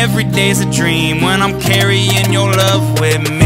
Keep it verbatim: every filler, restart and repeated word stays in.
every day's a dream when I'm carrying your love with me.